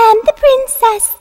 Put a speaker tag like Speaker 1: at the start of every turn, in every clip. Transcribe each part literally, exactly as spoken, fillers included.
Speaker 1: am the princess.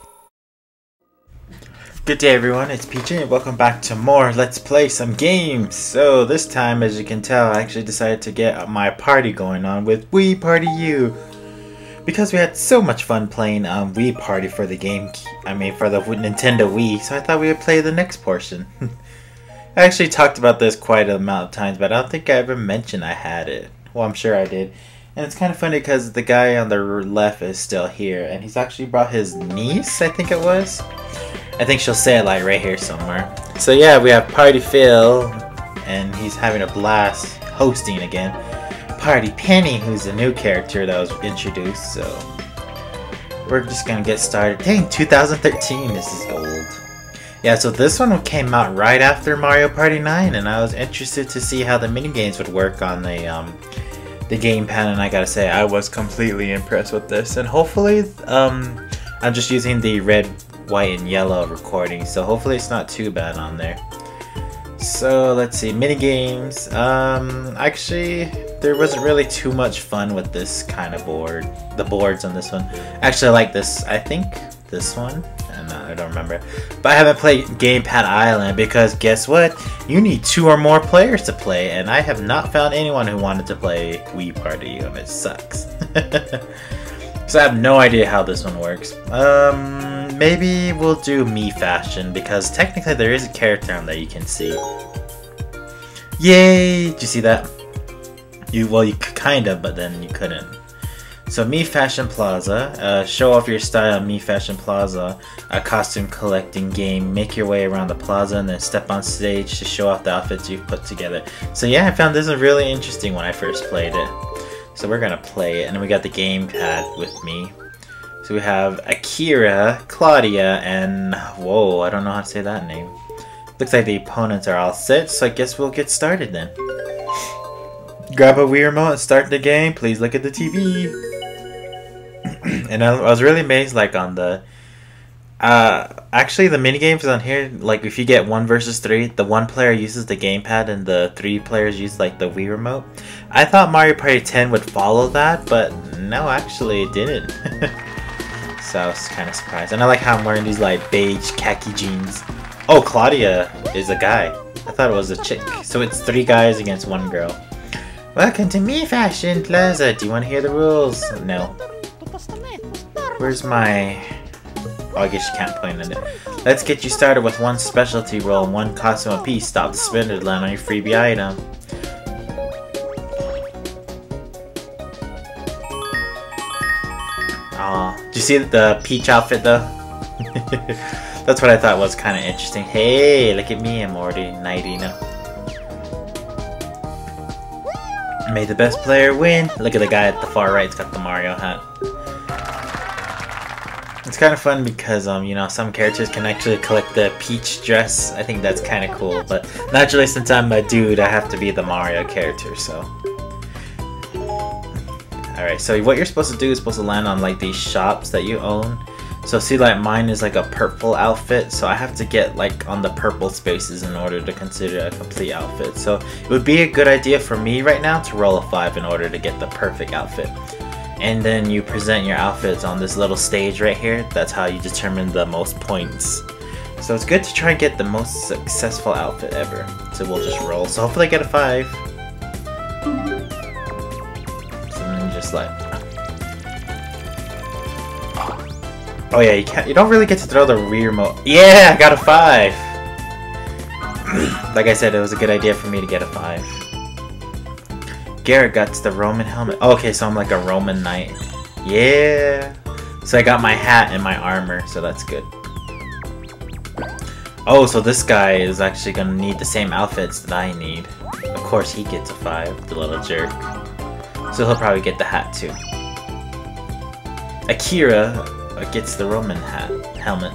Speaker 2: Good day everyone, it's Peach and welcome back to more Let's Play some games. So this time, as you can tell, I actually decided to get my party going on with Wii Party U. Because we had so much fun playing um, Wii Party for the game, I mean for the Nintendo Wii, so I thought we would play the next portion. I actually talked about this quite a amount of times, but I don't think I ever mentioned I had it. Well, I'm sure I did. And it's kind of funny because the guy on the left is still here, and he's actually brought his niece, I think it was. I think she'll say it like right here somewhere. So yeah, we have Party Phil, and he's having a blast hosting again. Party Penny, who's a new character that was introduced, so we're just gonna get started. Dang, two thousand thirteen, this is old. Yeah, so this one came out right after Mario Party nine, and I was interested to see how the minigames would work on the um, the gamepad, and I gotta say, I was completely impressed with this. And hopefully, um, I'm just using the red, white, and yellow recording, so hopefully it's not too bad on there. So let's see, minigames. Um, actually, there wasn't really too much fun with this kind of board. The boards on this one. Actually, I like this. I think this one. And uh, I don't remember. But I haven't played Gamepad Island because guess what? You need two or more players to play, and I have not found anyone who wanted to play Wii Party, and it sucks. So I have no idea how this one works. Um, maybe we'll do me fashion because technically there is a character on there you can see. Yay! Did you see that? You well, you kind of, but then you couldn't. So Me Fashion Plaza, uh, show off your style. Me Fashion Plaza, a costume collecting game. Make your way around the plaza and then step on stage to show off the outfits you've put together. So yeah, I found this one really interesting when I first played it. So we're gonna play it, and then we got the gamepad with me. So we have Akira, Claudia, and whoa, I don't know how to say that name. Looks like the opponents are all set, so I guess we'll get started then. Grab a Wii remote and start the game. Please look at the T V. And I, I was really amazed, like on the, uh, actually the mini games on here. Like if you get one versus three, the one player uses the gamepad and the three players use like the Wii remote. I thought Mario Party ten would follow that, but no, actually it didn't. So I was kind of surprised. And I like how I'm wearing these like beige khaki jeans. Oh, Claudia is a guy. I thought it was a chick. So it's three guys against one girl. Welcome to Me Fashion Plaza. Do you want to hear the rules? No. Where's my... Oh, I guess you can't point at it. Let's get you started with one specialty roll and one costume apiece. Stop the spinner to land on your freebie item. Aw, did you see the Peach outfit though? That's what I thought was kind of interesting. Hey, look at me, I'm already nighty now. May the best player win. Look at the guy at the far right, he's got the Mario hat. It's kind of fun because, um, you know, some characters can actually collect the Peach dress. I think that's kind of cool, but naturally since I'm a dude, I have to be the Mario character, so. Alright, so what you're supposed to do is supposed to land on like these shops that you own. So see, like mine is like a purple outfit, so I have to get like on the purple spaces in order to consider a complete outfit. So it would be a good idea for me right now to roll a five in order to get the perfect outfit. And then you present your outfits on this little stage right here. That's how you determine the most points. So it's good to try and get the most successful outfit ever. So we'll just roll. So hopefully I get a five. So then just like... Oh yeah, you can't. You don't really get to throw the Wii remote. Yeah, I got a five. Like I said, it was a good idea for me to get a five. Garrett got the Roman helmet. Oh, okay, so I'm like a Roman knight. Yeah. So I got my hat and my armor, so that's good. Oh, so this guy is actually gonna need the same outfits that I need. Of course, he gets a five, the little jerk. So he'll probably get the hat too. Akira gets the Roman hat helmet.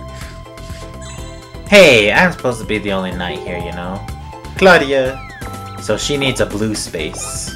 Speaker 2: Hey, I'm supposed to be the only knight here, you know. Claudia. So she needs a blue space.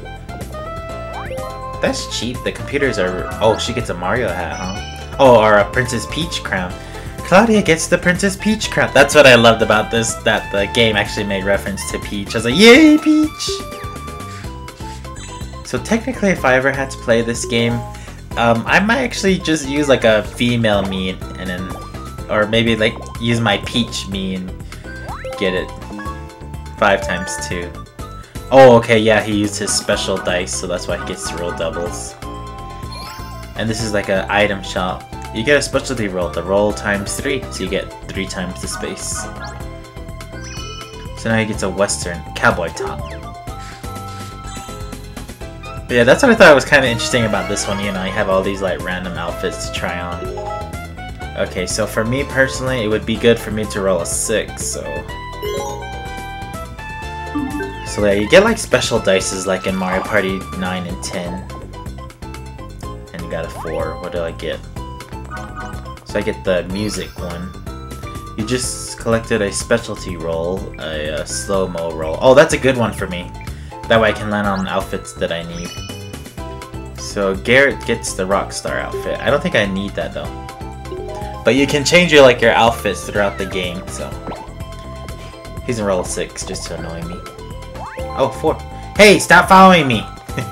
Speaker 2: That's cheap. The computers are... Oh, she gets a Mario hat, huh? Oh, or a Princess Peach crown. Claudia gets the Princess Peach crown. That's what I loved about this, that the game actually made reference to Peach. I was like, yay, Peach! So technically, if I ever had to play this game, Um, I might actually just use like a female me and then, or maybe like use my Peach me and get it five times two. Oh, okay, yeah, he used his special dice, so that's why he gets to roll doubles. And this is like an item shop. You get a specialty roll, the roll times three, so you get three times the space. So now he gets a Western cowboy top. But yeah, that's what I thought was kind of interesting about this one. You know, you have all these like random outfits to try on. Okay, so for me personally, it would be good for me to roll a six. So, so yeah, you get like special dices like in Mario Party nine and ten, and you got a four. What do I get? So I get the music one. You just collected a specialty roll, a, a slow-mo roll. Oh, that's a good one for me. That way I can land on outfits that I need. So Garrett gets the Rockstar outfit. I don't think I need that though. But you can change your like your outfits throughout the game, so. He's in roll six just to annoy me. Oh, four. Hey, stop following me!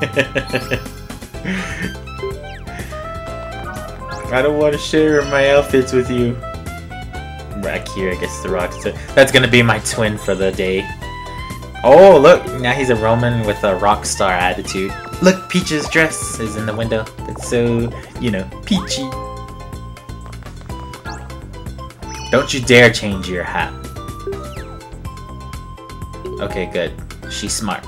Speaker 2: I don't want to share my outfits with you. Back here, I guess the Rockstar. That's gonna be my twin for the day. Oh, look! Now he's a Roman with a rock star attitude. Look, Peach's dress is in the window. It's so, you know, peachy. Don't you dare change your hat. Okay, good. She's smart.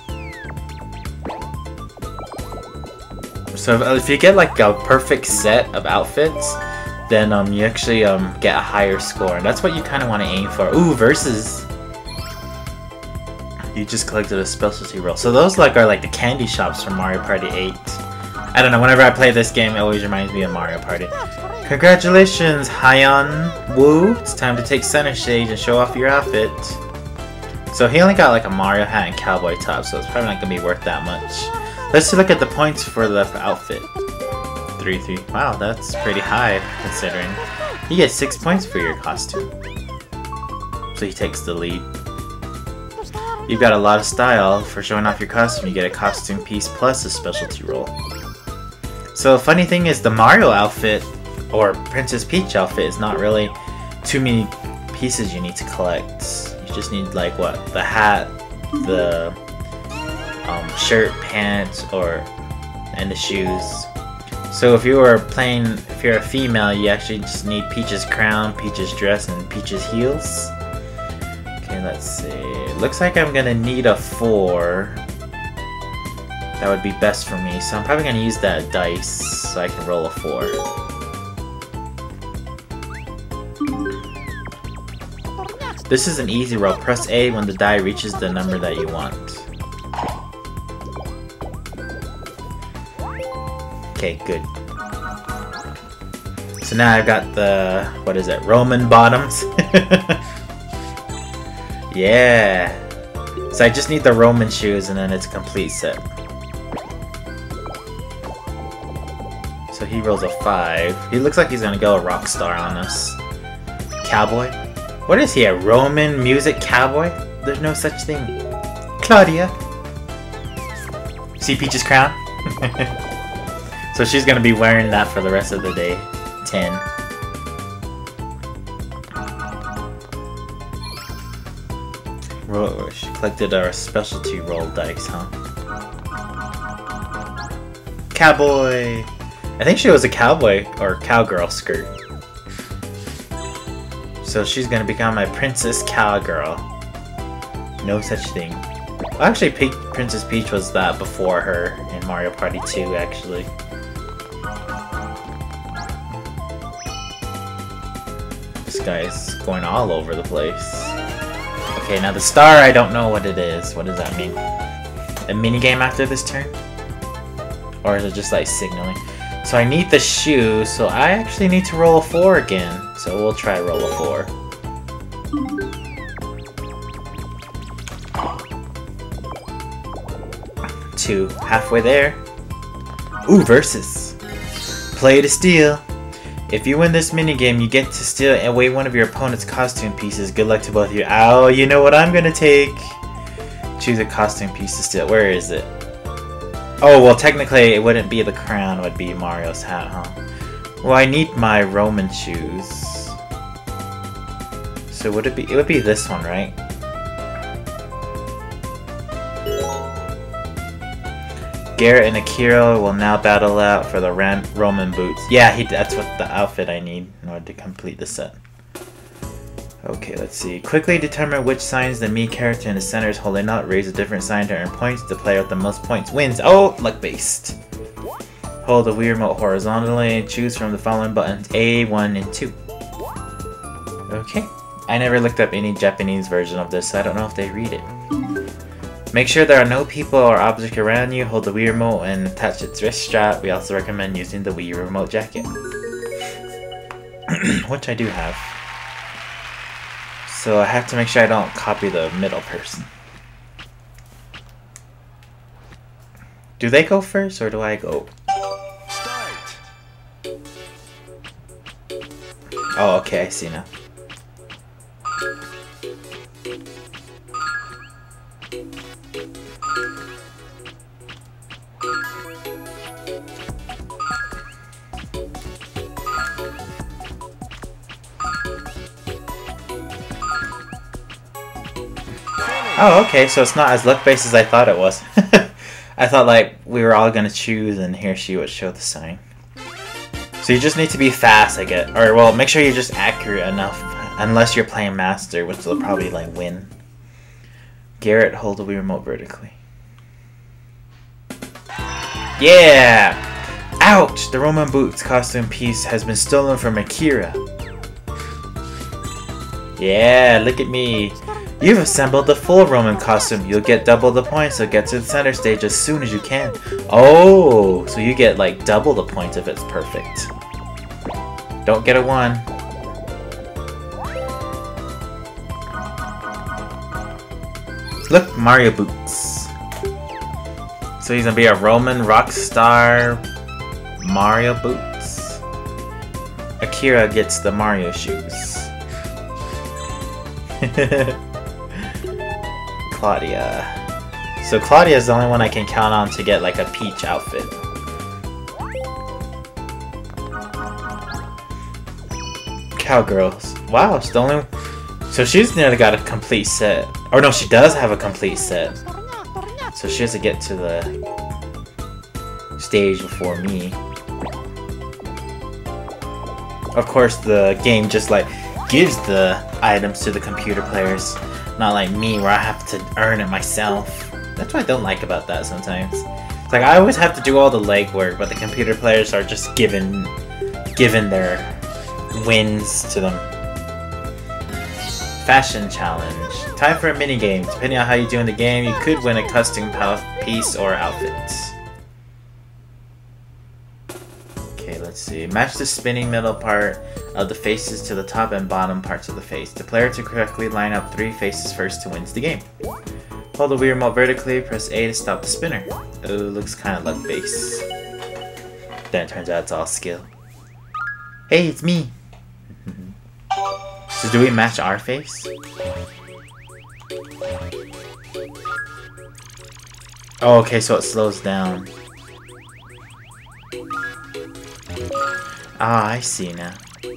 Speaker 2: So if you get like a perfect set of outfits, then um, you actually um, get a higher score. And that's what you kind of want to aim for. Ooh, versus... You just collected a specialty roll. So those like are like the candy shops from Mario Party eight. I don't know, whenever I play this game, it always reminds me of Mario Party. Congratulations, Hyan Woo. It's time to take center stage and show off your outfit. So he only got like a Mario hat and cowboy top, so it's probably not going to be worth that much. Let's look at the points for the outfit. three three. Wow, that's pretty high considering. You get six points for your costume. So he takes the lead. You've got a lot of style. For showing off your costume, you get a costume piece plus a specialty roll. So the funny thing is the Mario outfit, or Princess Peach outfit, is not really too many pieces you need to collect. You just need like what? The hat, the um, shirt, pants, or and the shoes. So if you were playing, if you're a female, you actually just need Peach's crown, Peach's dress, and Peach's heels. Okay, let's see. Looks like I'm gonna need a four. That would be best for me, so I'm probably gonna use that dice so I can roll a four. This is an easy roll. Press A when the die reaches the number that you want. Okay, good. So now I've got the, what is it, Roman bottoms? Yeah! So I just need the Roman shoes and then it's a complete set. So he rolls a five. He looks like he's gonna go a rock star on us. Cowboy? What is he, a Roman music cowboy? There's no such thing. Claudia! See Peach's crown? So she's gonna be wearing that for the rest of the day. ten. Roll, she collected our specialty roll dice, huh? Cowboy! I think she was a cowboy or cowgirl skirt. So she's gonna become my Princess Cowgirl. No such thing. Well, actually, Pe Princess Peach was that before her in Mario Party two, actually. This guy's going all over the place. Okay, now the star, I don't know what it is. What does that mean? A minigame after this turn? Or is it just like signaling? So I need the shoe, so I actually need to roll a four again. So we'll try roll a four. Two, halfway there. Ooh, versus. Play to steal. If you win this minigame, you get to steal away one of your opponent's costume pieces. Good luck to both of you. Ow, you know what I'm gonna take? Choose a costume piece to steal. Where is it? Oh, well, technically it wouldn't be the crown, it would be Mario's hat, huh? Well, I need my Roman shoes. So would it be, it would be this one, right? Garrett and Akira will now battle out for the Ram Roman boots. Yeah, he, that's what the outfit I need in order to complete the set. Okay, let's see. Quickly determine which signs the me character in the center is holding up. Raise a different sign to earn points. The player with the most points wins. Oh, luck-based. Hold the Wii Remote horizontally and choose from the following buttons, A, one, and two. Okay. I never looked up any Japanese version of this, so I don't know if they read it. Make sure there are no people or objects around you. Hold the Wii Remote and attach its wrist strap. We also recommend using the Wii Remote jacket. Which I do have. So I have to make sure I don't copy the middle person. Do they go first or do I go?
Speaker 1: Start.
Speaker 2: Oh, okay, I see now. Oh, okay, so it's not as luck-based as I thought it was. I thought, like, we were all gonna choose and here she would show the sign. So you just need to be fast, I guess. Or, well, make sure you're just accurate enough. Unless you're playing Master, which will probably, like, win. Garrett, hold the Wii Remote vertically. Yeah! Ouch! The Roman Boots costume piece has been stolen from Akira. Yeah, look at me. You've assembled the full Roman costume. You'll get double the points, so get to the center stage as soon as you can. Oh, so you get like double the points if it's perfect. Don't get a one. Look, Mario boots. So he's gonna be a Roman rock star Mario boots. Akira gets the Mario shoes. Claudia. So Claudia is the only one I can count on to get like a Peach outfit. Cowgirls. Wow, it's the only. So she's nearly got a complete set. Or no, she does have a complete set. So she has to get to the stage before me. Of course, the game just like gives the items to the computer players. Not like me, where I have to earn it myself. That's what I don't like about that sometimes. It's like I always have to do all the legwork, but the computer players are just given, given their wins to them. Fashion challenge. Time for a mini game. Depending on how you do in the game, you could win a custom piece or outfit. Okay, let's see. Match the spinning middle part of the faces to the top and bottom parts of the face. The player to correctly line up three faces first to wins the game. Hold the Wii Remote vertically, press A to stop the spinner. Oh, looks kind of luck-based. Then it turns out it's all skill. Hey, it's me! So do we match our face? Oh, okay, so it slows down. Ah, I see now.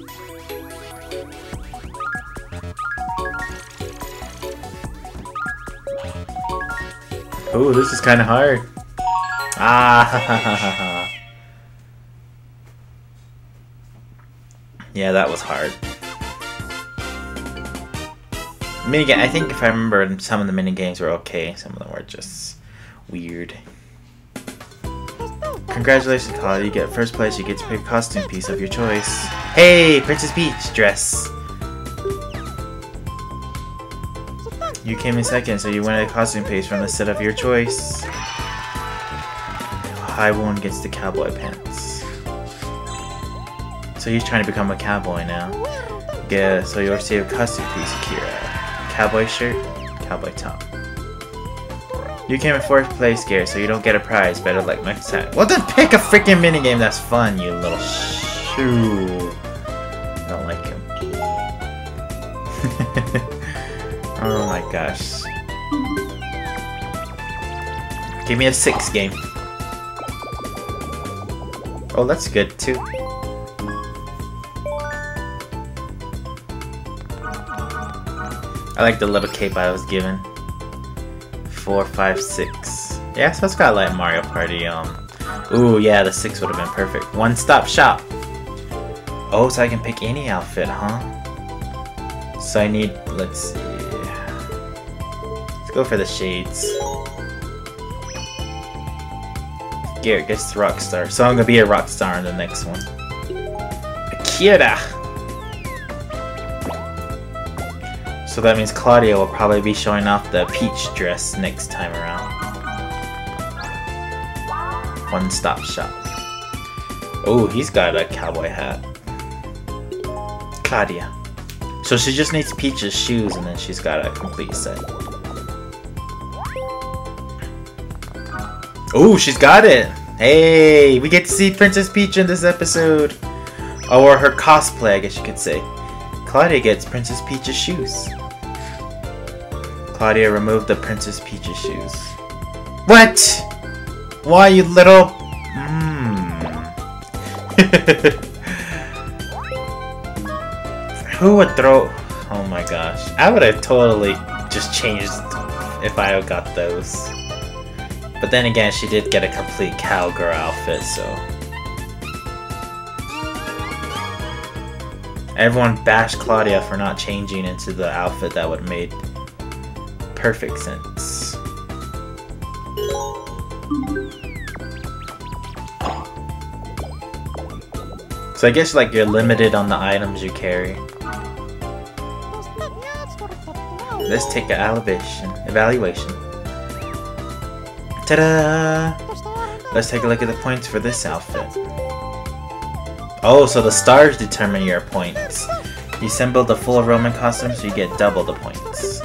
Speaker 2: Oh, this is kind of hard. Ah, yeah, that was hard. Minigame. I think if I remember, some of the mini games were okay. Some of them were just weird. Congratulations, Claudia. You get first place. You get to pick a costume piece of your choice. Hey, Princess Peach dress. You came in second, so you win a costume piece from the set of your choice. High one gets the cowboy pants. So he's trying to become a cowboy now. Yeah, so you'll receive a costume piece, Akira. Cowboy shirt, cowboy top. You came in fourth place, Garrett, so you don't get a prize. Better luck next time. Well, then pick a freaking minigame that's fun, you little shoo. I don't like him. Oh my gosh. Give me a six game. Oh, that's good too. I like the little cape I was given. Four, five, six. Yeah, so it's got like Mario Party. Um. Ooh, yeah, the six would have been perfect. One-stop shop. Oh, so I can pick any outfit, huh? So I need. Let's see. Let's go for the shades. Garrett gets the Rockstar. So I'm gonna be a Rockstar in the next one. Akira! So that means Claudia will probably be showing off the peach dress next time around. One stop shop. Oh, he's got a cowboy hat. Claudia. So she just needs Peach's shoes and then she's got a complete set. Oh, she's got it! Hey, we get to see Princess Peach in this episode. Or her cosplay, I guess you could say. Claudia gets Princess Peach's shoes. Claudia removed the Princess Peach's shoes. What? Why, you little... Mm. Who would throw... Oh my gosh. I would have totally just changed if I got those. But then again, she did get a complete cowgirl outfit, so... Everyone bashed Claudia for not changing into the outfit that would have made perfect sense. So I guess like you're limited on the items you carry. Let's take an elevation, evaluation. Ta-da! Let's take a look at the points for this outfit. Oh, so the stars determine your points. You assemble the full Roman costume so you get double the points.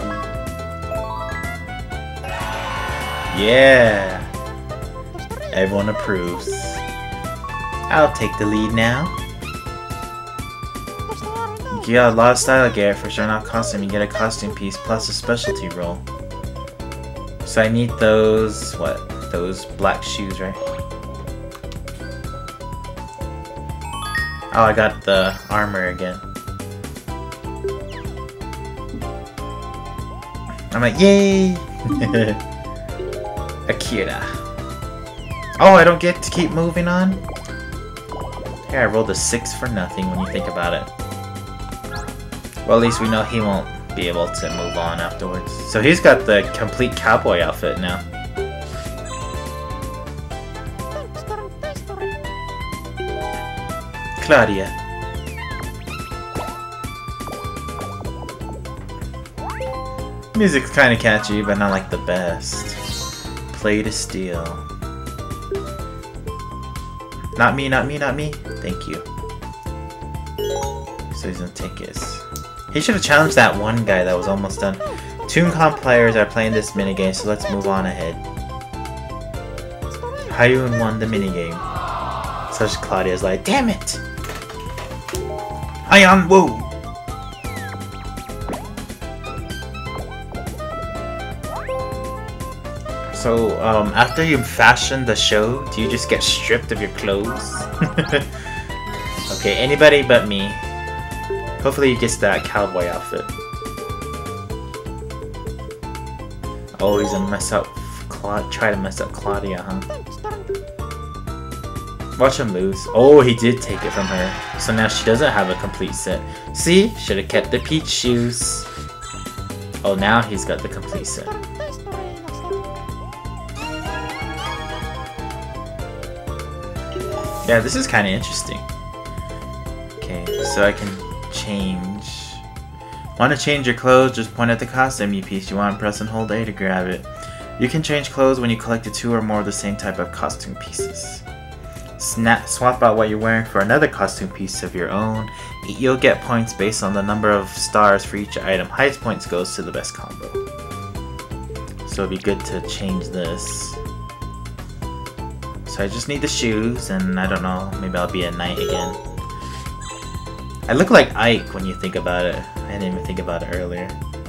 Speaker 2: Yeah! Everyone approves. I'll take the lead now. You got a lot of style, Garrett. For showing off costume, you get a costume piece plus a specialty roll. So I need those, what? Those black shoes, right? Oh, I got the armor again. I'm like, yay! Akira. Oh, I don't get to keep moving on? Here, I rolled a six for nothing when you think about it. Well, at least we know he won't be able to move on afterwards. So he's got the complete cowboy outfit now. Claudia. Music's kinda catchy, but not like the best. Play to steal. Not me, not me, not me. Thank you. So he's gonna take his. He should have challenged that one guy that was almost done. ToonCon players are playing this minigame, so let's move on ahead. Hyun won the minigame. So Claudia's like, damn it! Hyun, whoa! So, um, after you fashion the show, do you just get stripped of your clothes? Okay, anybody but me. Hopefully he gets that cowboy outfit. Oh, he's gonna mess up. Cla try to mess up Claudia, huh? Watch him lose. Oh, he did take it from her. So now she doesn't have a complete set. See? Should have kept the peach shoes. Oh, now he's got the complete set. Yeah, this is kind of interesting. Okay, so I can change. Want to change your clothes? Just point at the costume you piece you want, press and hold A to grab it. You can change clothes when you collect two or more of the same type of costume pieces. Snap, swap out what you're wearing for another costume piece of your own. You'll get points based on the number of stars for each item. Highest points goes to the best combo. So it'd be good to change this. So I just need the shoes, and I don't know, maybe I'll be a knight again. I look like Ike when you think about it. I didn't even think about it earlier.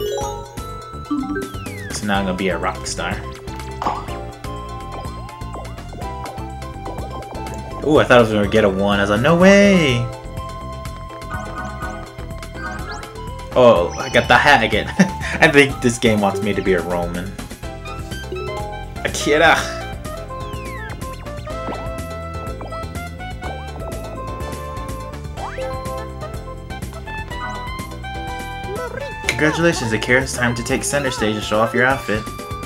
Speaker 2: So now I'm gonna be a rock star. Ooh, I thought I was gonna get a one. I was like, no way! Oh, I got the hat again. I think this game wants me to be a Roman. Akira! Congratulations, Akira. It's time to take center stage and show off your outfit.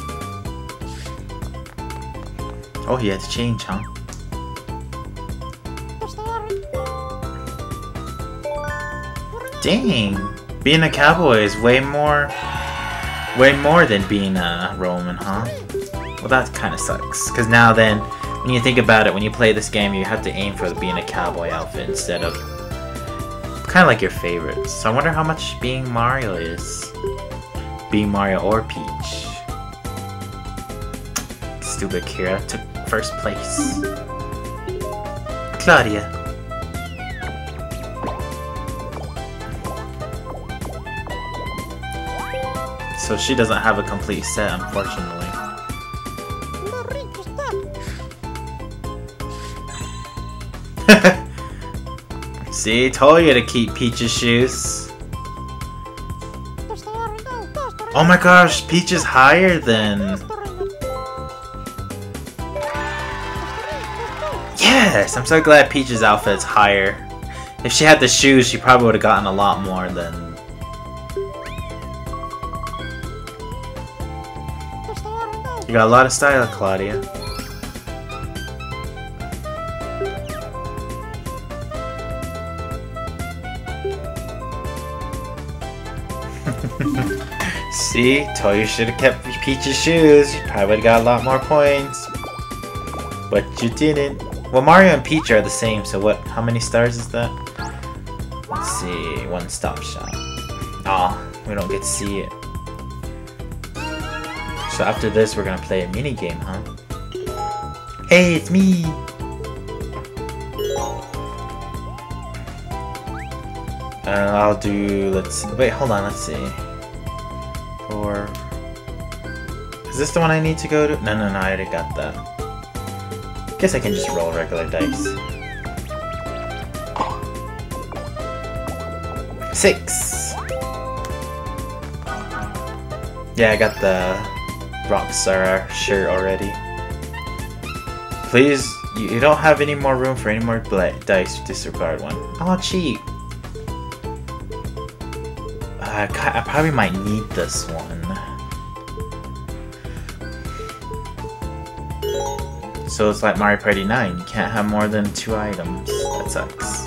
Speaker 2: Oh, he had to change, huh? Dang! Being a cowboy is way more... way more than being a Roman, huh? Well, that kind of sucks. Because now then, when you think about it, when you play this game, you have to aim for being a cowboy outfit instead of... kind of like your favorites. So I wonder how much being Mario is. Being Mario or Peach. Stupid Kira took first place. Claudia. So she doesn't have a complete set, unfortunately. See, told you to keep Peach's shoes. Oh my gosh, Peach is higher than... Yes! I'm so glad Peach's outfit's higher. If she had the shoes, she probably would have gotten a lot more than... You got a lot of style, Claudia. See? Told you should have kept Peach's shoes. You probably would have got a lot more points. But you didn't. Well, Mario and Peach are the same, so what? How many stars is that? Let's see. One stop shop. Aw, oh, we don't get to see it. So after this, we're gonna play a mini game, huh? Hey, it's me! Uh, I'll do, let's, wait, hold on, let's see. Four. Is this the one I need to go to? No, no, no, I already got that. Guess I can just roll regular dice. Six! Yeah, I got the Rockstar shirt already. Please, you, you don't have any more room for any more dice. Disregard one. Oh, cheap. Uh, I probably might need this one. So it's like Mario Party nine. You can't have more than two items. That sucks.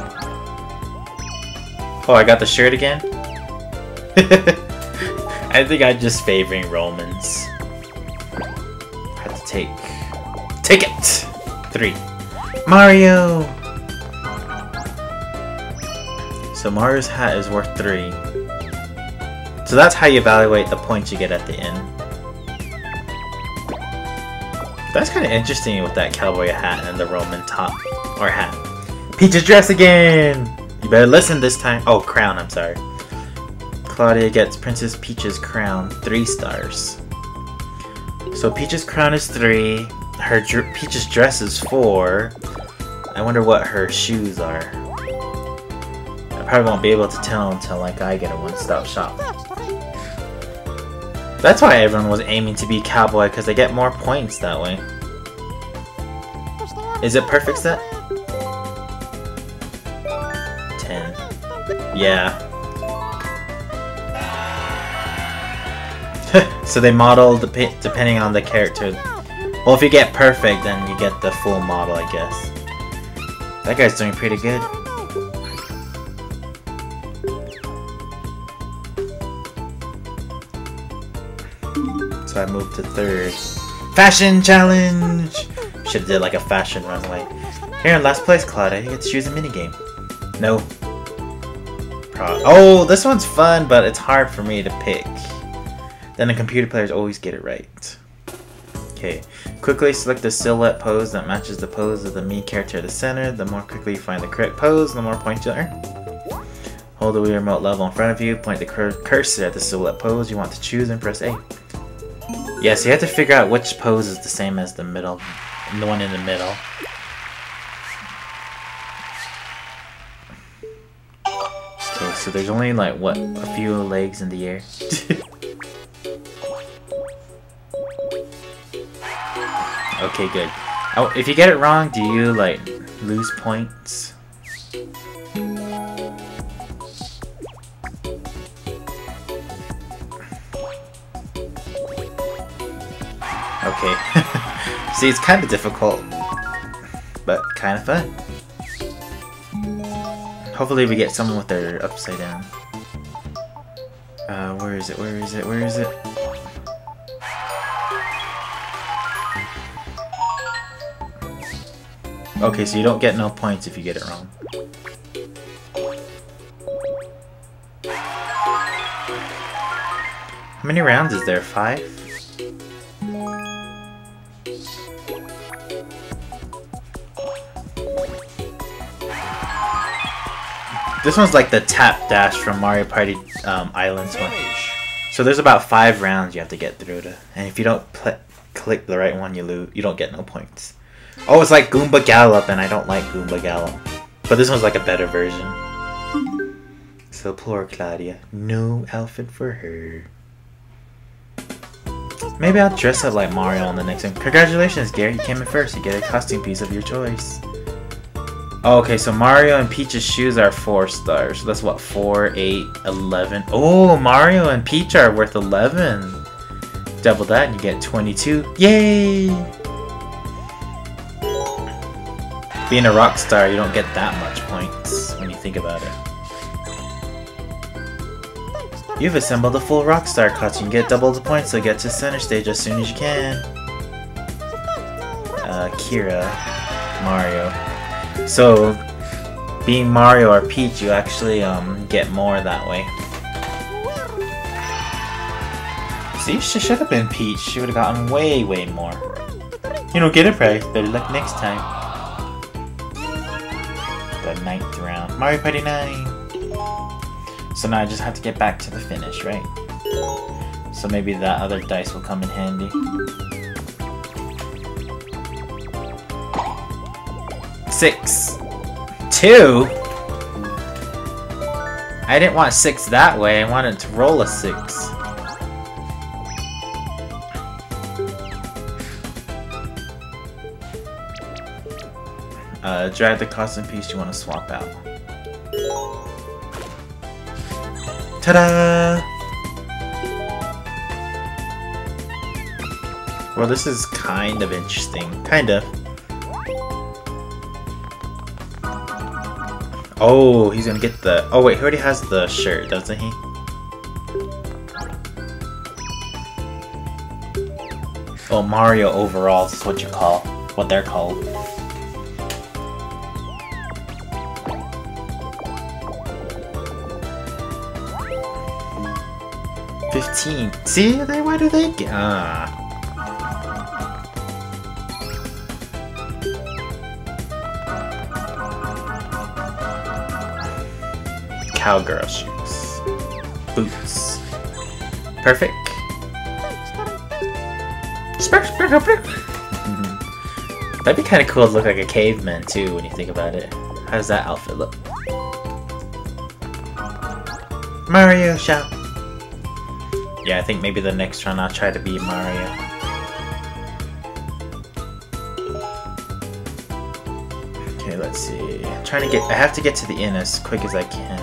Speaker 2: Oh, I got the shirt again? I think I'm just favoring Romans. I have to take... Take it! Three. Mario! So Mario's hat is worth three. So that's how you evaluate the points you get at the end. That's kind of interesting with that cowboy hat and the Roman top. Or hat. Peach's dress again! You better listen this time. Oh, crown, I'm sorry. Claudia gets Princess Peach's crown, three stars. So Peach's crown is three. Her dr Peach's dress is four. I wonder what her shoes are. I probably won't be able to tell until like I get a one-stop shop. That's why everyone was aiming to be cowboy, because they get more points that way. Is it perfect set? Ten. Yeah. So they model dep depending on the character. Well, if you get perfect, then you get the full model, I guess. That guy's doing pretty good. So I moved to third. Fashion challenge! Should have did like a fashion runway. Here in last place, Claudia, you get to choose a minigame. No. Pro oh, this one's fun, but it's hard for me to pick. Then the computer players always get it right. Okay. Quickly select the silhouette pose that matches the pose of the me character at the center. The more quickly you find the correct pose, the more points you'll earn. Hold the Wii remote level in front of you, point the cur cursor at the silhouette pose you want to choose, and press A. Yeah, so you have to figure out which pose is the same as the middle, the one in the middle. Okay, so there's only like what, a few legs in the air. Okay, good. Oh, if you get it wrong, do you like lose points? Okay. See, it's kind of difficult, but kind of fun. Hopefully we get someone with their upside down. Uh, where is it? Where is it? Where is it? Okay, so you don't get no points if you get it wrong. How many rounds is there? Five? This one's like the tap dash from Mario Party um, Islands one. So there's about five rounds you have to get through to, and if you don't click the right one, you lose. You don't get no points. Oh, it's like Goomba Gallop, and I don't like Goomba Gallop. But this one's like a better version. So poor Claudia, no outfit for her. Maybe I'll dress up like Mario on the next one. Congratulations, Gary, you came in first. You get a costume piece of your choice. Oh, okay, so Mario and Peach's shoes are four stars. So that's what, four, eight, eleven. Oh, Mario and Peach are worth eleven. Double that and you get twenty-two. Yay! Being a rock star, you don't get that much points when you think about it. You've assembled a full rock star costume. Get double the points, so get to center stage as soon as you can. Uh, Kira, Mario. So, being Mario or Peach, you actually um, get more that way. See, she should have been Peach. She would have gotten way, way more. You don't get it right. Better luck next time. The ninth round. Mario Party nine. So now I just have to get back to the finish, right? So maybe that other dice will come in handy. Six. Two? I didn't want six that way. I wanted to roll a six. Uh, drag the costume piece you want to swap out. Ta-da! Well, this is kind of interesting. Kind of. Oh, he's gonna get the... Oh wait, he already has the shirt, doesn't he? Oh, Mario overalls is what you call... what they're called. Fifteen. See? They, why do they get... Ah. Cowgirl shoes. Boots. Perfect. That'd be kind of cool to look like a caveman too when you think about it. How does that outfit look? Mario shout. Yeah, I think maybe the next run I'll try to be Mario. Okay, let's see. I'm trying to get... I have to get to the inn as quick as I can.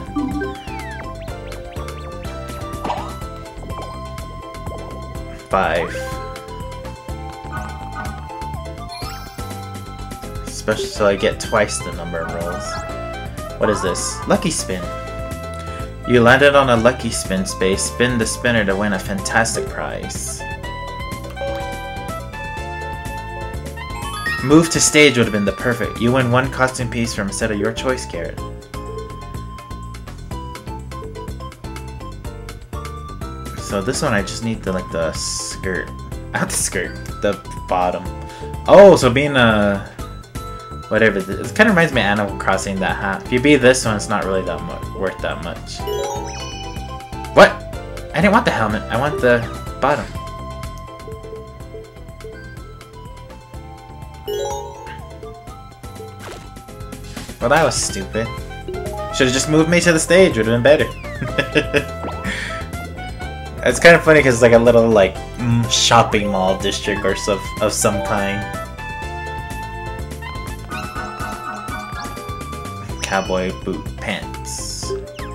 Speaker 2: Five. Especially so I get twice the number of rolls. What is this? Lucky spin. You landed on a lucky spin space. Spin the spinner to win a fantastic prize. Move to stage would have been the perfect. You win one costume piece from a set of your choice, Carrot. So this one I just need the like the skirt. Not the skirt, the bottom. Oh, so being a whatever, it kind of reminds me of Animal Crossing, that hat. If you be this one, it's not really that much worth that much. What? I didn't want the helmet. I want the bottom. Well, that was stupid. Should have just moved me to the stage, would have been better. It's kind of funny because it's like a little like mm, shopping mall district or some of some kind. Cowboy boot pants.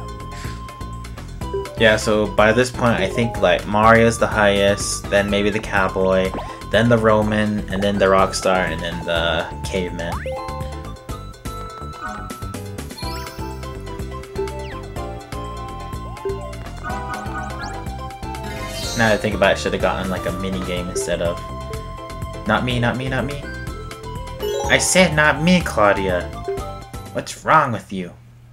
Speaker 2: Yeah, so by this point I think like Mario's the highest, then maybe the cowboy, then the Roman, and then the Rockstar, and then the caveman. Now that I think about it, I should have gotten like a mini game instead of. Not me, not me, not me. I said not me, Claudia. What's wrong with you?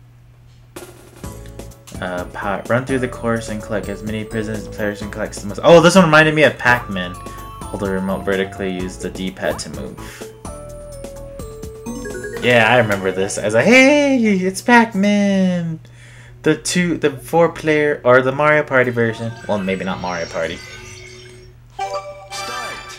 Speaker 2: Uh, power. Run through the course and collect as many prisons as players and collect the most. Oh, this one reminded me of Pac-Man. Hold the remote vertically, use the D-pad to move. Yeah, I remember this. I was like, hey, it's Pac-Man! The two, the four player, or the Mario Party version. Well, maybe not Mario Party.
Speaker 1: Start.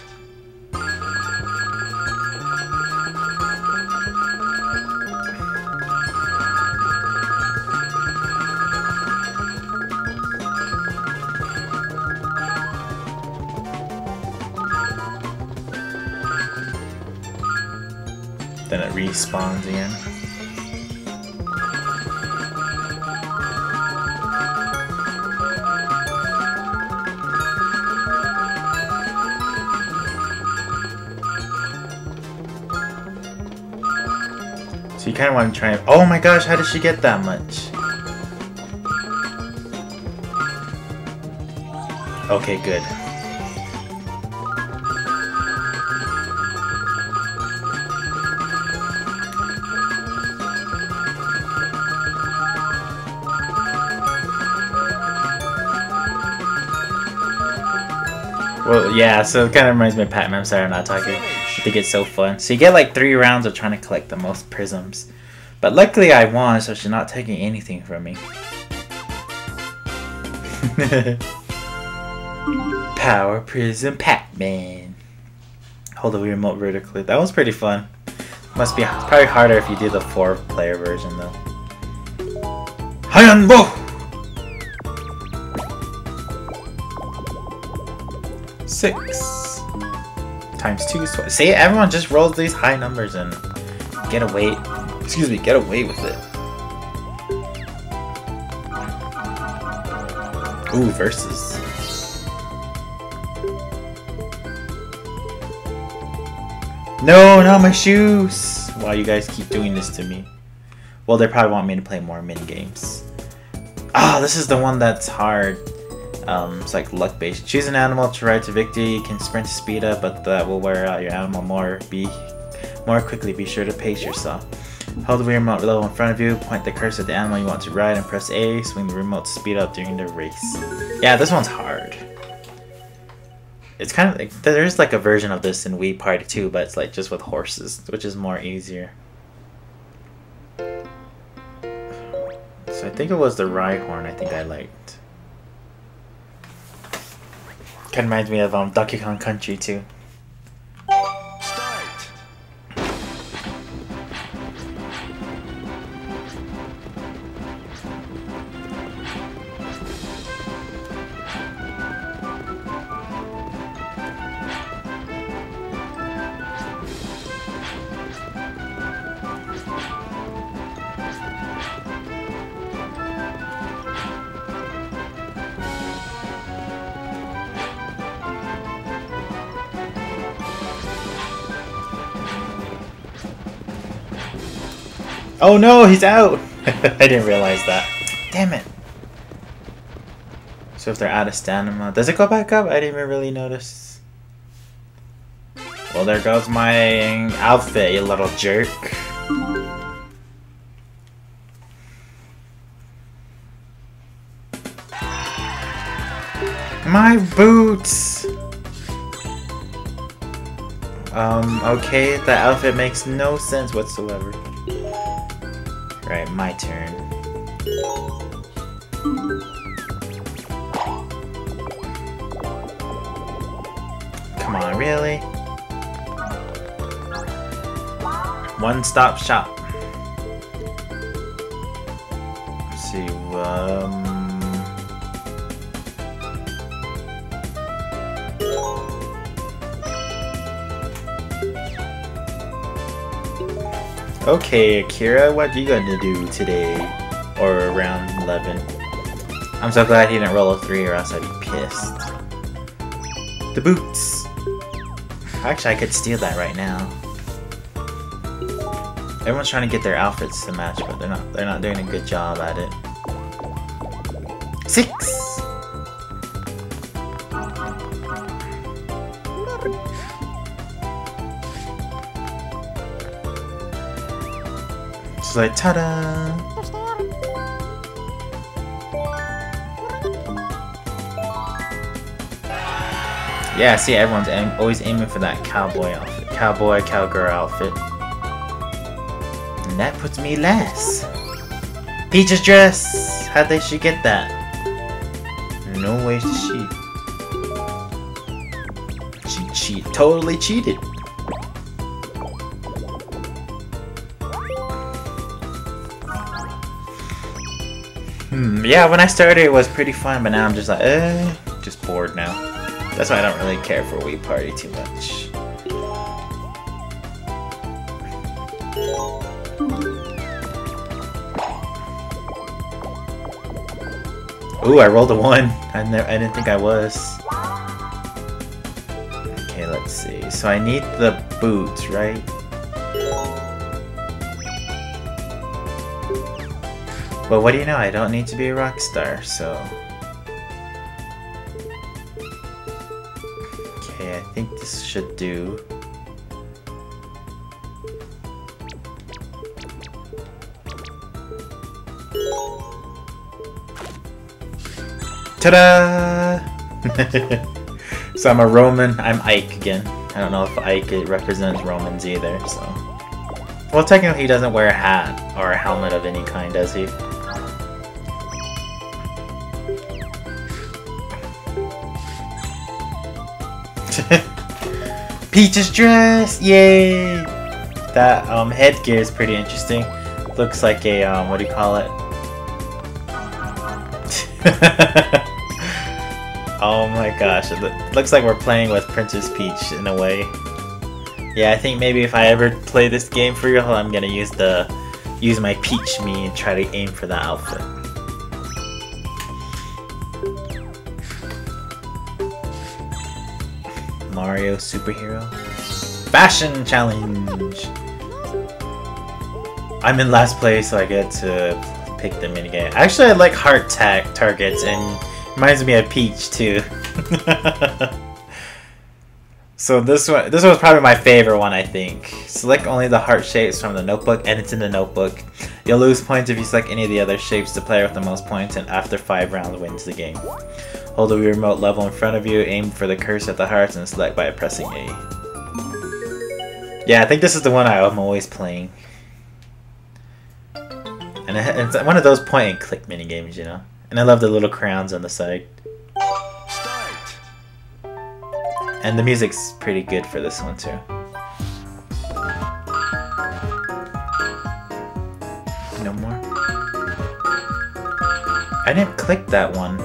Speaker 2: Then it respawns again. So you kind of want to try and... Oh my gosh, how did she get that much? Okay, good. Well, yeah, so it kind of reminds me of Pac-Man. I'm sorry I'm not talking. I think it's so fun. So you get like three rounds of trying to collect the most prisms. But luckily I won, so she's not taking anything from me. Power Prism Pac-Man. Hold the remote vertically. That was pretty fun. Must be probably harder if you do the four player version though. Hayanbo! Six times two is twice. See, everyone just rolls these high numbers and get away. Excuse me, get away with it. Ooh, versus. No, not my shoes. Why you guys keep doing this to me? Well, they probably want me to play more mini games. Ah, oh, this is the one that's hard. Um, it's like luck based. Choose an animal to ride to victory. You can sprint to speed up, but that will wear out your animal more. Be more quickly. Be sure to pace yourself. Hold the remote level in front of you. Point the cursor at the animal you want to ride, and press A. Swing the remote to speed up during the race. Yeah, this one's hard. It's kind of like there's like a version of this in Wii Party too, but it's like just with horses, which is more easier. So I think it was the Rhyhorn. I think I liked. Kind of reminds me of um, Donkey Kong Country too.
Speaker 1: Start.
Speaker 2: Oh no, he's out! I didn't realize that. Damn it. So if they're out of stamina, does it go back up? I didn't even really notice. Well, there goes my outfit, you little jerk. My boots! Um, okay, that outfit makes no sense whatsoever. Right, my turn. Come on, really? One stop shop. see. Um. Okay, Akira, what are you gonna do today? Or around eleven? I'm so glad he didn't roll a three or else I'd be pissed. The boots! Actually, I could steal that right now. Everyone's trying to get their outfits to match, but they're not they're not doing a good job at it. Six! It's like ta-da! Yeah, see, everyone's aim always aiming for that cowboy outfit. Cowboy, cowgirl outfit. And that puts me last. Peach's dress! How'd they she get that? No way to cheat. She cheat totally cheated. Hmm, yeah, when I started it was pretty fun, but now I'm just like, eh, just bored now. That's why I don't really care for Wii Party too much. Ooh, I rolled a one. I, never, I didn't think I was. Okay, let's see. So I need the boots, right? But what do you know? I don't need to be a rock star, so... Okay, I think this should do. Ta-da! So I'm a Roman. I'm Ike again. I don't know if Ike it represents Romans either, so... Well, technically he doesn't wear a hat or a helmet of any kind, does he? Peach's dress! Yay! That um, headgear is pretty interesting. Looks like a, um, what do you call it? Oh my gosh, it lo looks like we're playing with Princess Peach in a way. Yeah, I think maybe if I ever play this game for real, I'm gonna use the use my Peach me and try to aim for that outfit. Mario superhero fashion challenge. I'm in last place, so I get to pick the minigame. Actually, I like heart tag targets, and reminds me of Peach too. So this one, this was probably my favorite one, I think. Select only the heart shapes from the notebook, and it's in the notebook. You'll lose points if you select any of the other shapes. The player with the most points, and after five rounds wins the game. Hold the Wii remote level in front of you, aim for the cursor at the hearts, and select by pressing A. Yeah, I think this is the one I'm always playing. And it's one of those point and click mini games, you know. And I love the little crowns on the side.
Speaker 1: Start.
Speaker 2: And the music's pretty good for this one too. No more. I didn't click that one.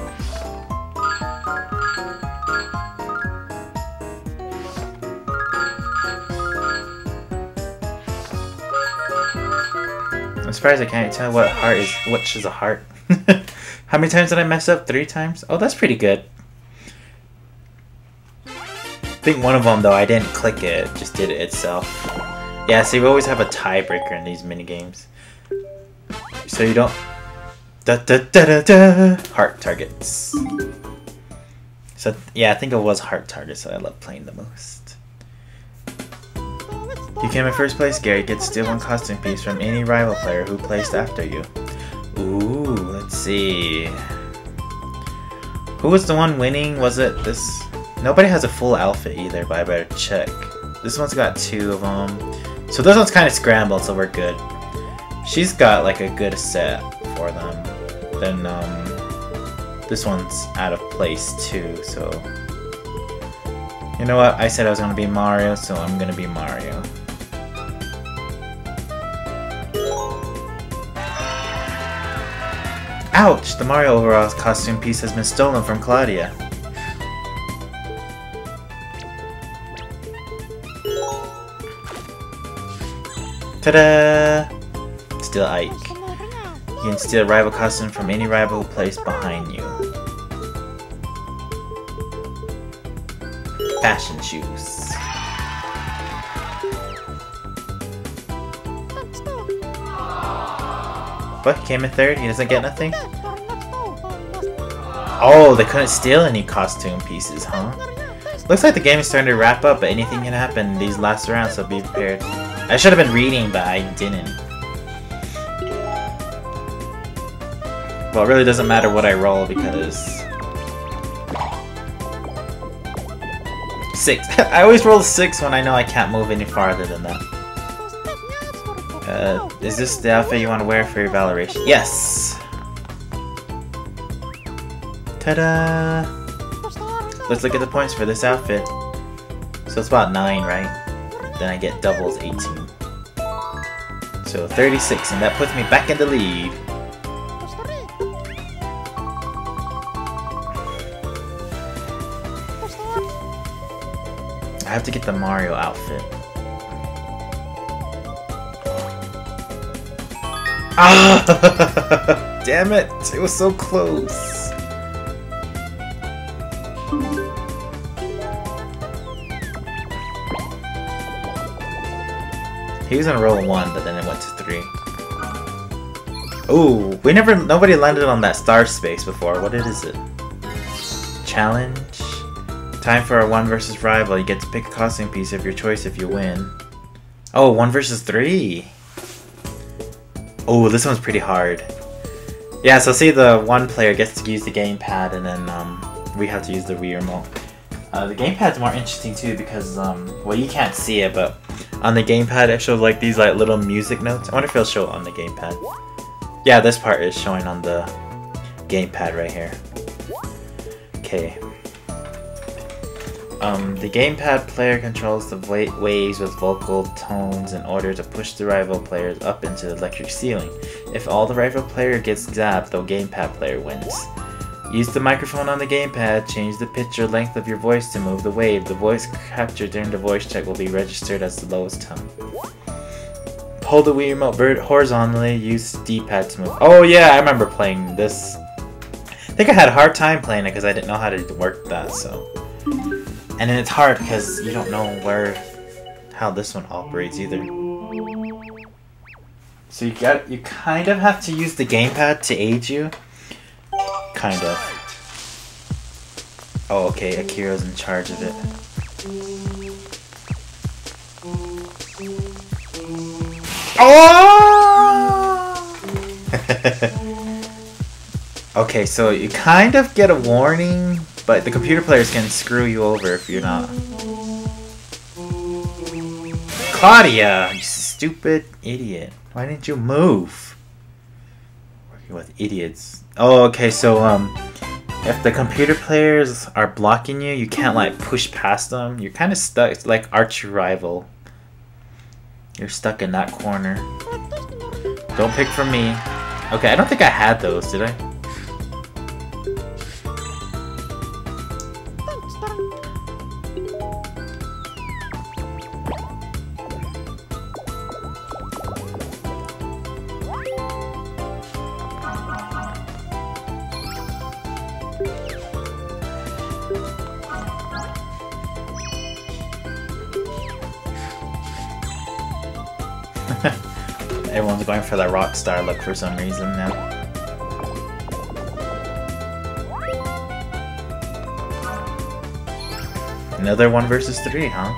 Speaker 2: I'm surprised I can't tell what heart is, which is a heart. How many times did I mess up? Three times? Oh, that's pretty good. I think one of them, though, I didn't click it. It just did it itself. Yeah, see, we always have a tiebreaker in these minigames. So you don't... Da da da da da! Heart targets. So, yeah, I think it was heart targets that I love playing the most. You came in first place, Gary. Get steal one costume piece from any rival player who placed after you. Ooh, let's see. Who was the one winning? Was it this? Nobody has a full outfit either, but I better check. This one's got two of them. So this one's kind of scrambled, so we're good. She's got like a good set for them. Then um, this one's out of place too, so... You know what? I said I was going to be Mario, so I'm going to be Mario. Ouch! The Mario overalls costume piece has been stolen from Claudia. Ta-da! Still Ike. You can steal a rival costume from any rival placed behind you. Fashion shoes. What? He came in third? He doesn't get nothing? Oh, they couldn't steal any costume pieces, huh? Looks like the game is starting to wrap up, but anything can happen in these last rounds, so be prepared. I should have been reading, but I didn't. Well, it really doesn't matter what I roll because... Six. I always roll six when I know I can't move any farther than that. Uh, is this the outfit you want to wear for your evaluation? Yes! Ta-da! Let's look at the points for this outfit. So it's about nine, right? Then I get doubles eighteen. So thirty-six, and that puts me back in the lead. I have to get the Mario outfit. Ah! Damn it! It was so close. He was in roll one, but then it went to three. Ooh, we never, nobody landed on that star space before. What is it? Challenge? Time for a one versus rival. You get to pick a costume piece of your choice if you win. Oh, one versus three. Oh, this one's pretty hard. Yeah, so see, the one player gets to use the gamepad, and then um, we have to use the Wii remote. Uh, the gamepad's more interesting too because, um, well, you can't see it, but on the gamepad it shows like these like little music notes. I wonder if it'll show on the gamepad. Yeah, this part is showing on the gamepad right here. Okay. Um, the gamepad player controls the waves with vocal tones in order to push the rival players up into the electric ceiling. If all the rival player gets zapped, the gamepad player wins. Use the microphone on the gamepad, change the pitch or length of your voice to move the wave. The voice captured during the voice check will be registered as the lowest tone. Hold the Wii remote horizontally, use D-pad to move. Oh yeah, I remember playing this. I think I had a hard time playing it because I didn't know how to work that, so. And then it's hard because you don't know where, how this one operates either. So you got, you kind of have to use the gamepad to aid you. Kind of. Oh, okay, Akira's in charge of it. Oh! Okay, so you kind of get a warning, but the computer players can screw you over if you're not. Claudia, you stupid idiot. Why didn't you move? Working with idiots. Oh, okay, so um, if the computer players are blocking you, you can't like push past them. You're kind of stuck. It's like arch rival. You're stuck in that corner. Don't pick from me. Okay, I don't think I had those, did I? Everyone's going for the rock star look for some reason now. Another one versus three, huh?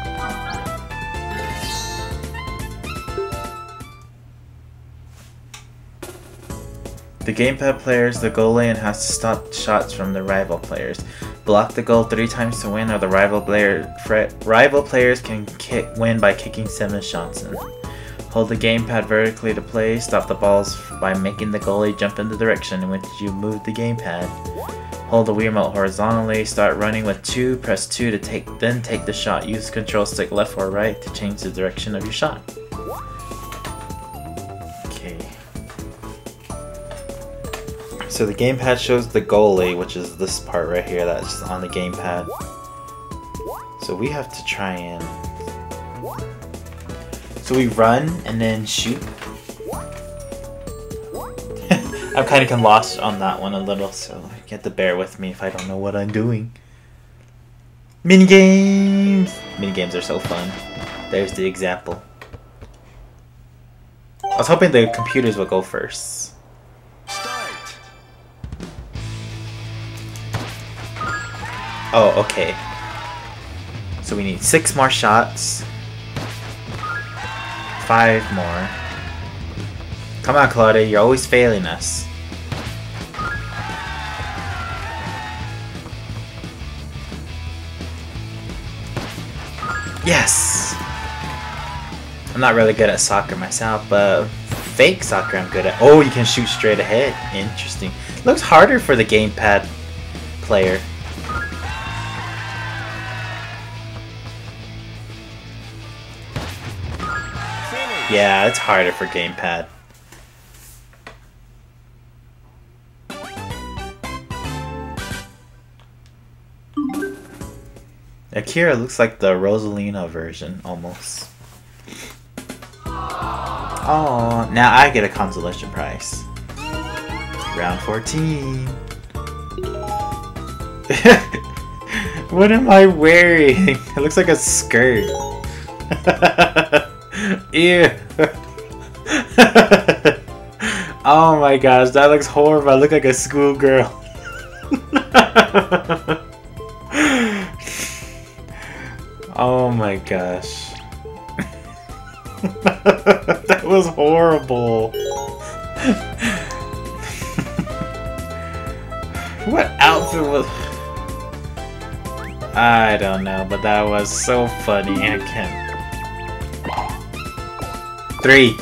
Speaker 2: The gamepad players, the goalie, and has to stop shots from the rival players. Block the goal three times to win, or the rival player rival players can kick win by kicking seven shots in. Hold the gamepad vertically to play. Stop the balls by making the goalie jump in the direction in which you move the gamepad. Hold the Wii remote horizontally. Start running with two. Press two to take, then take the shot. Use the control stick left or right to change the direction of your shot. Okay. So the gamepad shows the goalie, which is this part right here that's on the gamepad. So we have to try and... So we run and then shoot. I'm kind of lost on that one a little, so you have to bear with me if I don't know what I'm doing. Minigames! Minigames are so fun. There's the example. I was hoping the computers would go first.
Speaker 1: Start.
Speaker 2: Oh, okay. So we need six more shots. Five more. Come on, Claudia, you're always failing us. Yes! I'm not really good at soccer myself, but fake soccer I'm good at. Oh, you can shoot straight ahead. Interesting. Looks harder for the gamepad player. Yeah, it's harder for gamepad. Akira looks like the Rosalina version, almost. Oh, now I get a consolation prize. Round fourteen. What am I wearing? It looks like a skirt. Ew. Oh my gosh, that looks horrible. I look like a schoolgirl. Oh my gosh. That was horrible. What outfit was... I don't know, but that was so funny. I can't... Three.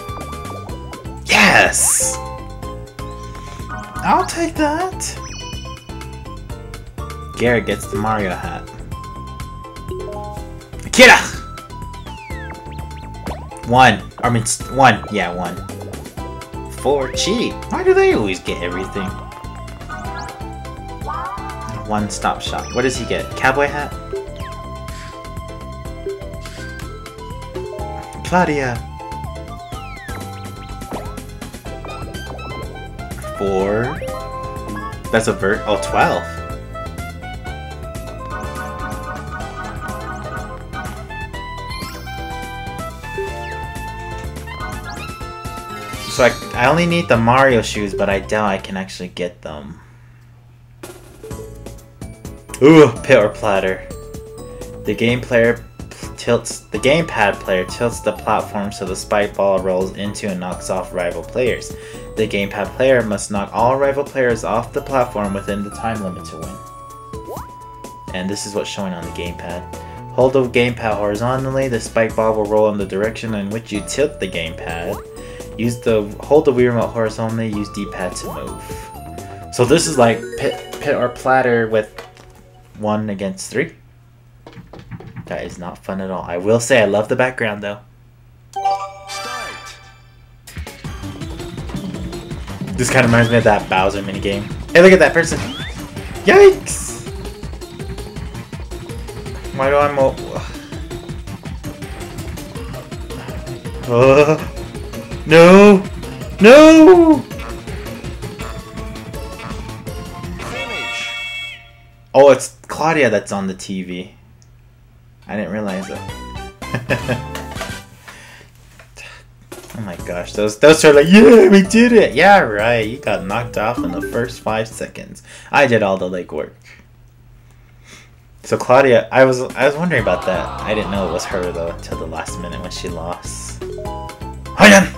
Speaker 2: Yes! I'll take that. Garrett gets the Mario hat. Akira! One. I mean, one. Yeah, one. Four. Cheap. Why do they always get everything? One stop shop. What does he get? Cowboy hat? Claudia. Four. That's a vert. Oh, twelve. So I, I only need the Mario shoes, but I doubt I can actually get them. Ooh, pit or platter. The game player tilts the gamepad player tilts the platform so the spike ball rolls into and knocks off rival players. The gamepad player must knock all rival players off the platform within the time limit to win. And this is what's showing on the gamepad. Hold the gamepad horizontally, the spike ball will roll in the direction in which you tilt the gamepad. Use the hold the Wii remote horizontally, use D-pad to move. So this is like pit, pit or platter with one against three. That is not fun at all. I will say I love the background though.
Speaker 1: Start.
Speaker 2: This kind of reminds me of that Bowser minigame. Hey, look at that person! Yikes! Why do I mo- uh, No! No!
Speaker 1: Finish.
Speaker 2: Oh, it's Claudia that's on the T V. I didn't realize it. Oh my gosh, those those are like, yeah, we did it! Yeah, right, you got knocked off in the first five seconds. I did all the legwork. So Claudia, I was I was wondering about that. I didn't know it was her though until the last minute when she lost. Hiya!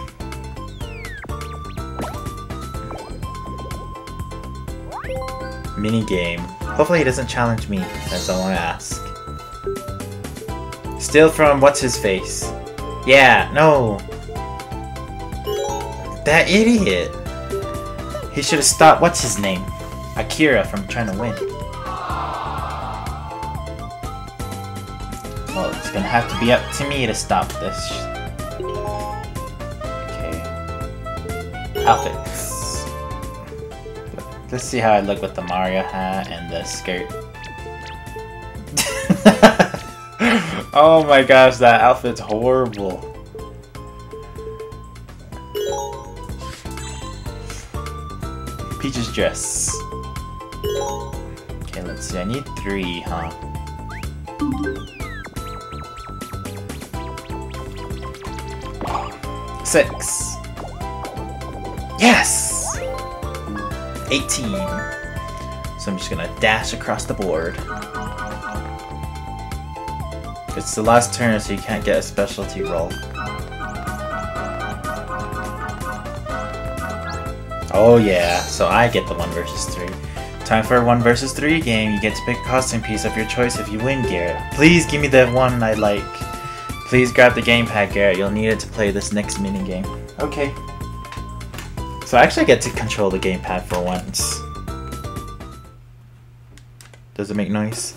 Speaker 2: Mini game. Hopefully he doesn't challenge me. That's all I ask. Steal from what's his face? Yeah, no. That idiot. He should have stopped. What's his name? Akira from trying to win. Well, it's gonna have to be up to me to stop this. Okay. Outfits. Let's see how I look with the Mario hat and the skirt. Oh my gosh, that outfit's horrible. Peach's dress. Okay, let's see. I need three, huh? Six. Yes! eighteen. So I'm just gonna dash across the board. It's the last turn, so you can't get a specialty roll. Oh yeah, so I get the one versus three. Time for a one versus three game. You get to pick a costume piece of your choice if you win, Garrett. Please give me the one I like. Please grab the gamepad, Garrett. You'll need it to play this next minigame. Okay. So I actually get to control the gamepad for once. Does it make noise?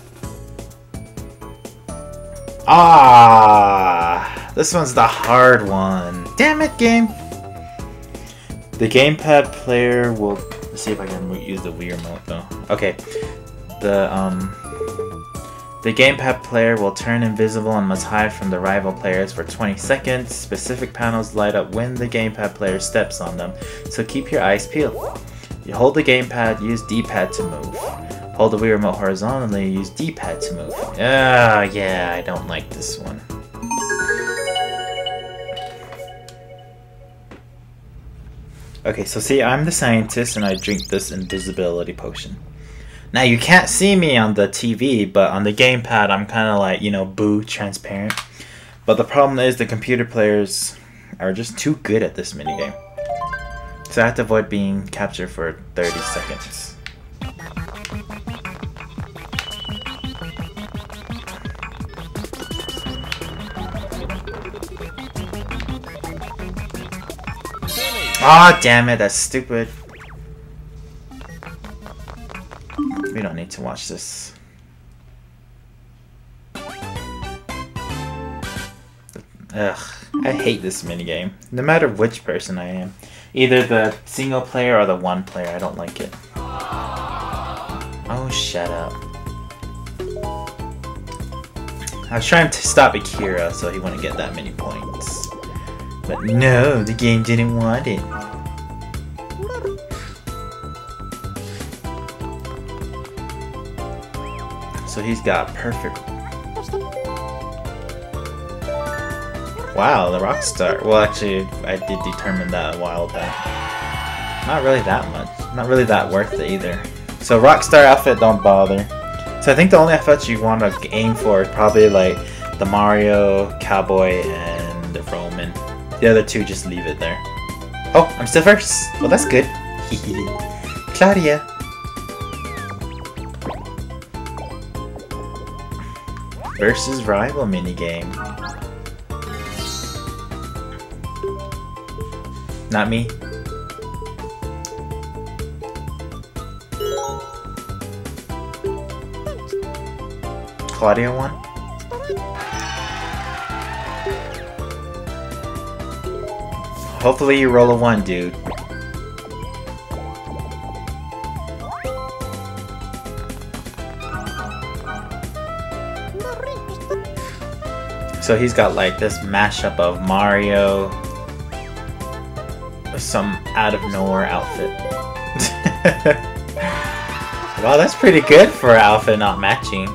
Speaker 2: Ah, this one's the hard one. Damn it, game. The gamepad player will. Let's see if I can use the Wii remote though. Okay. The um. The gamepad player will turn invisible and must hide from the rival players for twenty seconds. Specific panels light up when the gamepad player steps on them, so keep your eyes peeled. You hold the gamepad, use D-pad to move. Hold the Wii remote horizontally, use D-pad to move. Ah, yeah, I don't like this one. Okay, so see, I'm the scientist and I drink this invisibility potion. Now, you can't see me on the T V, but on the gamepad, I'm kind of like, you know, boo, transparent. But the problem is the computer players are just too good at this minigame. So I have to avoid being captured for thirty seconds. Aw, oh, damn it, that's stupid. We don't need to watch this. Ugh, I hate this minigame. No matter which person I am. Either the single player or the one player, I don't like it. Oh, shut up. I was trying to stop Akira so he wouldn't get that many points. But no, the game didn't want it. So he's got perfect. Wow, the rock star. Well, actually, I did determine that a while back. Not really that much. Not really that worth it either. So rockstar outfit, don't bother. So I think the only outfits you want to aim for is probably like the Mario, Cowboy, and the Roman. The other two, just leave it there. Oh, I'm still first. Well, that's good. Claudia. Versus rival minigame. Not me. Claudia won. Hopefully you roll a one, dude. So he's got like this mashup of Mario, some out of nowhere outfit. Wow, that's pretty good for an outfit not matching.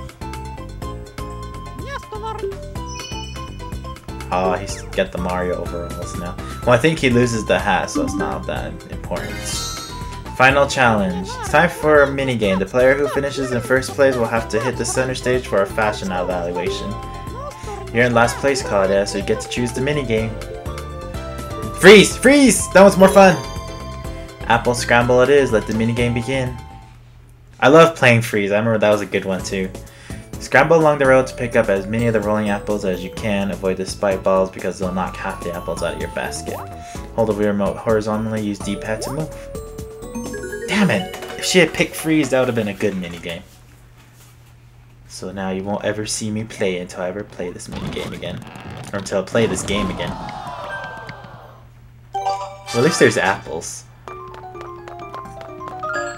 Speaker 2: Oh, he's got the Mario overalls now. Well, I think he loses the hat, so it's not that important. Final challenge. It's time for a minigame. The player who finishes in first place will have to hit the center stage for a fashion evaluation. You're in last place, Claudia, so you get to choose the minigame. Freeze! Freeze! That one's more fun! Apple Scramble it is. Let the minigame begin. I love playing Freeze. I remember that was a good one too. Scramble along the road to pick up as many of the rolling apples as you can. Avoid the spike balls because they'll knock half the apples out of your basket. Hold the Wii remote horizontally. Use D-pad to move. Damn it! If she had picked Freeze, that would have been a good minigame. So now you won't ever see me play until I ever play this minigame again. Or until I play this game again. Well, at least there's apples.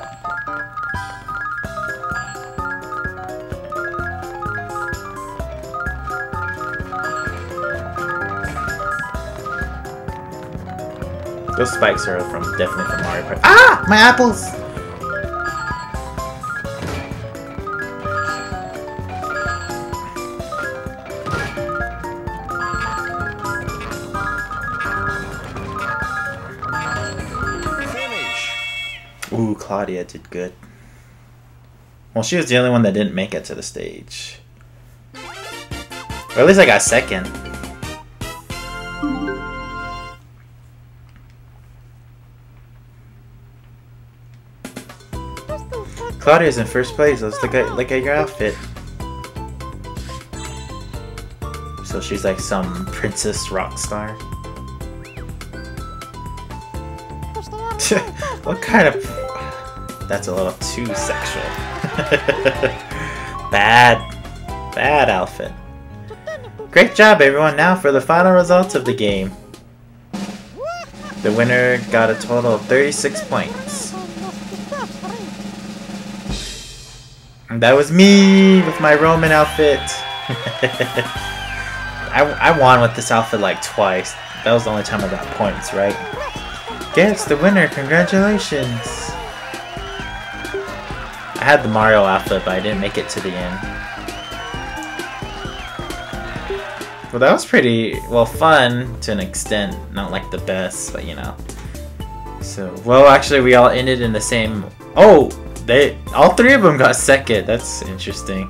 Speaker 2: Those spikes are from definitely from Mario Party. Ah! My apples!
Speaker 1: Finish.
Speaker 2: Ooh, Claudia did good. Well, she was the only one that didn't make it to the stage. Or at least I got second. Claudia's in first place. Let's look at look at your outfit. So she's like some princess rock star. What kind of... That's a little too sexual. Bad. Bad outfit. Great job, everyone. Now for the final results of the game. The winner got a total of thirty-six points. And that was me with my Roman outfit. I, I won with this outfit like twice. That was the only time I got points, right? Gets the winner. Congratulations. I had the Mario outfit, but I didn't make it to the end. Well, that was pretty, well, fun to an extent. Not like the best, but you know. So, well, actually, we all ended in the same... Oh! They, all three of them got second. That's interesting.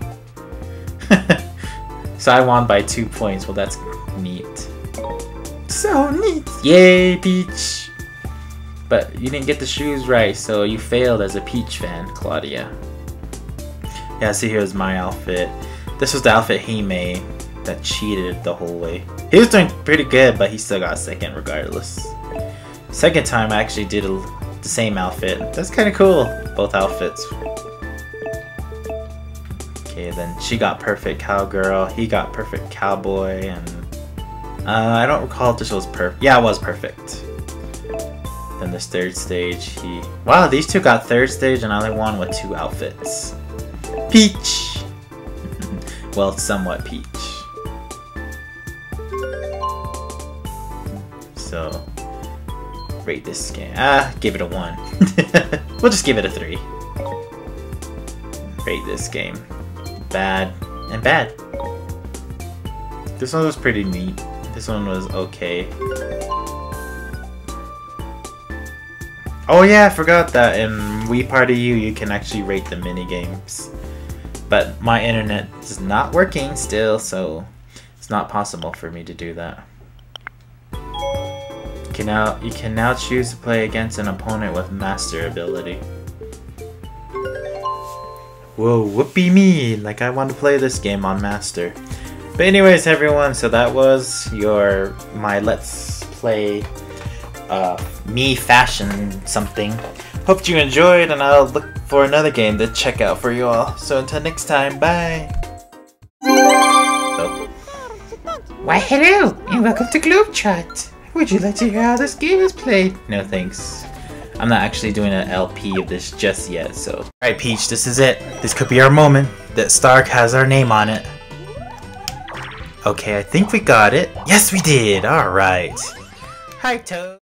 Speaker 2: So I won by two points. Well, that's neat. So neat! Yay, Peach! But you didn't get the shoes right, so you failed as a Peach fan, Claudia. Yeah, see, here's my outfit. This was the outfit he made that cheated the whole way. He was doing pretty good, but he still got second regardless. Second time, I actually did a, the same outfit. That's kind of cool, both outfits. Okay, then she got perfect cowgirl, he got perfect cowboy, and uh, I don't recall if this was perfect. Yeah, it was perfect. Then this third stage, he... Wow, these two got third stage and I only won with two outfits. Peach! Well, somewhat Peach. So, rate this game. Ah, give it a one. We'll just give it a three. Rate this game. Bad and bad. This one was pretty neat. This one was okay. Oh yeah, I forgot that in Wii Party U you can actually rate the minigames. But my internet is not working still, so it's not possible for me to do that. You can now, you can now choose to play against an opponent with master ability. Whoa, whoopee me! Like I want to play this game on master. But anyways, everyone, so that was your my Let's Play uh, me fashion something. Hope you enjoyed, and I'll look for another game to check out for you all. So until next time, bye! Oh. Why hello, and welcome to Globetrot! Would you like to hear how this game is played? No thanks. I'm not actually doing an L P of this just yet, so... Alright Peach, this is it. This could be our moment. That Stark has our name on it. Okay, I think we got it. Yes we did! Alright. Hi Toad!